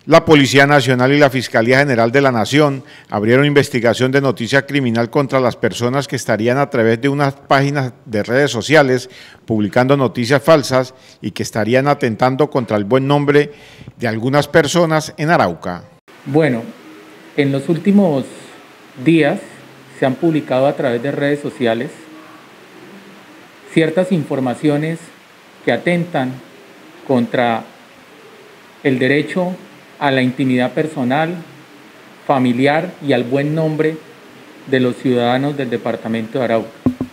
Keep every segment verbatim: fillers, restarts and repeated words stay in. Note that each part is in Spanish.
La Policía Nacional y la Fiscalía General de la Nación abrieron investigación de noticia criminal contra las personas que estarían a través de unas páginas de redes sociales publicando noticias falsas y que estarían atentando contra el buen nombre de algunas personas en Arauca. Bueno, en los últimos días se han publicado a través de redes sociales ciertas informaciones que atentan contra el derecho a la intimidad personal, familiar y al buen nombre de los ciudadanos del departamento de Arauca.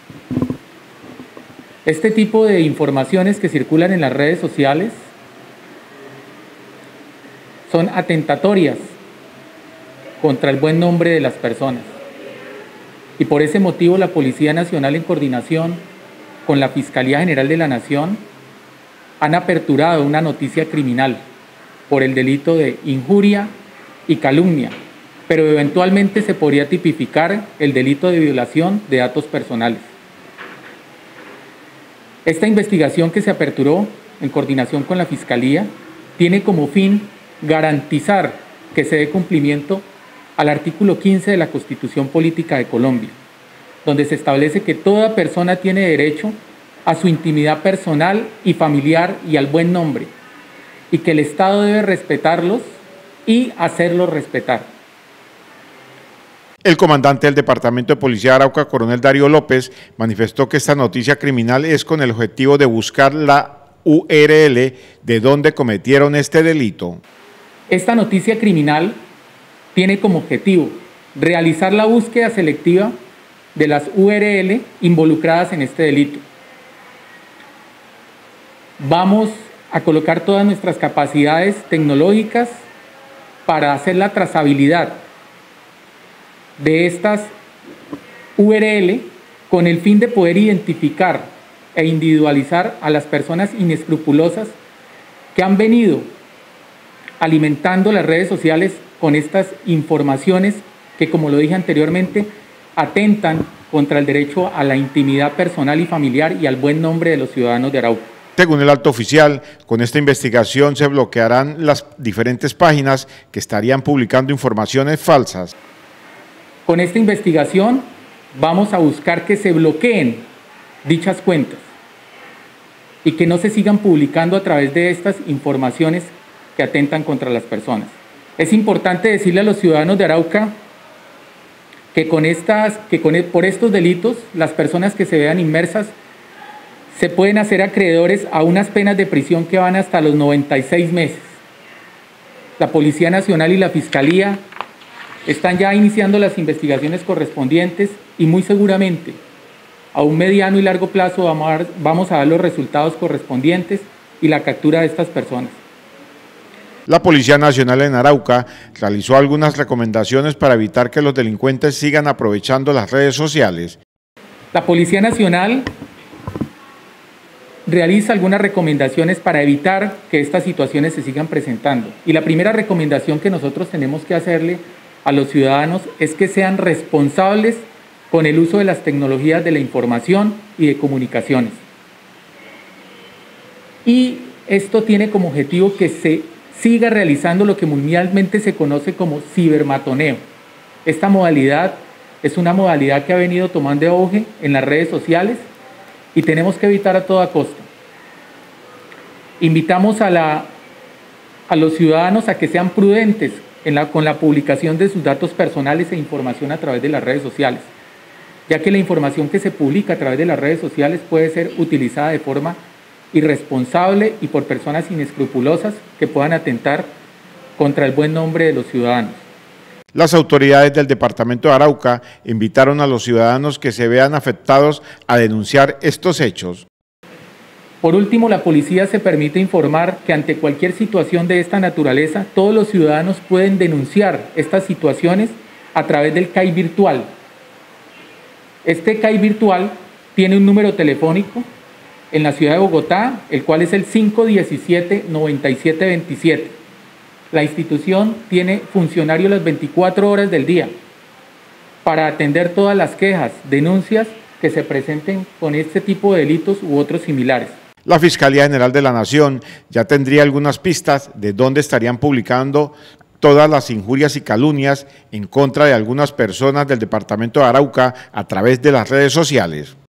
Este tipo de informaciones que circulan en las redes sociales son atentatorias contra el buen nombre de las personas. Y por ese motivo la Policía Nacional, en coordinación con la Fiscalía General de la Nación, han aperturado una noticia criminal por el delito de injuria y calumnia, pero eventualmente se podría tipificar el delito de violación de datos personales. Esta investigación que se aperturó en coordinación con la Fiscalía tiene como fin garantizar que se dé cumplimiento al artículo quince de la Constitución Política de Colombia, donde se establece que toda persona tiene derecho a su intimidad personal y familiar y al buen nombre, y que el Estado debe respetarlos y hacerlos respetar. El comandante del Departamento de Policía de Arauca, coronel Darío López, manifestó que esta noticia criminal es con el objetivo de buscar la U R L de donde cometieron este delito. Esta noticia criminal tiene como objetivo realizar la búsqueda selectiva de las U R L involucradas en este delito. Vamos a colocar todas nuestras capacidades tecnológicas para hacer la trazabilidad de estas U R L con el fin de poder identificar e individualizar a las personas inescrupulosas que han venido alimentando las redes sociales con estas informaciones que, como lo dije anteriormente, atentan contra el derecho a la intimidad personal y familiar y al buen nombre de los ciudadanos de Arauca. Según el alto oficial, con esta investigación se bloquearán las diferentes páginas que estarían publicando informaciones falsas. Con esta investigación vamos a buscar que se bloqueen dichas cuentas y que no se sigan publicando a través de estas informaciones que atentan contra las personas. Es importante decirle a los ciudadanos de Arauca que, con estas, que con, por estos delitos las personas que se vean inmersas se pueden hacer acreedores a unas penas de prisión que van hasta los noventa y seis meses. La Policía Nacional y la Fiscalía están ya iniciando las investigaciones correspondientes y muy seguramente a un mediano y largo plazo vamos a dar, vamos a dar los resultados correspondientes y la captura de estas personas. La Policía Nacional en Arauca realizó algunas recomendaciones para evitar que los delincuentes sigan aprovechando las redes sociales. La Policía Nacional realiza algunas recomendaciones para evitar que estas situaciones se sigan presentando. Y la primera recomendación que nosotros tenemos que hacerle a los ciudadanos es que sean responsables con el uso de las tecnologías de la información y de comunicaciones. Y esto tiene como objetivo que se siga realizando lo que mundialmente se conoce como cibermatoneo. Esta modalidad es una modalidad que ha venido tomando auge en las redes sociales y tenemos que evitar a toda costa. Invitamos a, la, a los ciudadanos a que sean prudentes en la, con la publicación de sus datos personales e información a través de las redes sociales, ya que la información que se publica a través de las redes sociales puede ser utilizada de forma irresponsable y por personas inescrupulosas que puedan atentar contra el buen nombre de los ciudadanos. Las autoridades del departamento de Arauca invitaron a los ciudadanos que se vean afectados a denunciar estos hechos. Por último, la policía se permite informar que ante cualquier situación de esta naturaleza, todos los ciudadanos pueden denunciar estas situaciones a través del C A I virtual. Este C A I virtual tiene un número telefónico en la ciudad de Bogotá, el cual es el cinco uno siete, nueve siete dos siete. La institución tiene funcionarios las veinticuatro horas del día para atender todas las quejas, denuncias que se presenten con este tipo de delitos u otros similares. La Fiscalía General de la Nación ya tendría algunas pistas de dónde estarían publicando todas las injurias y calumnias en contra de algunas personas del departamento de Arauca a través de las redes sociales.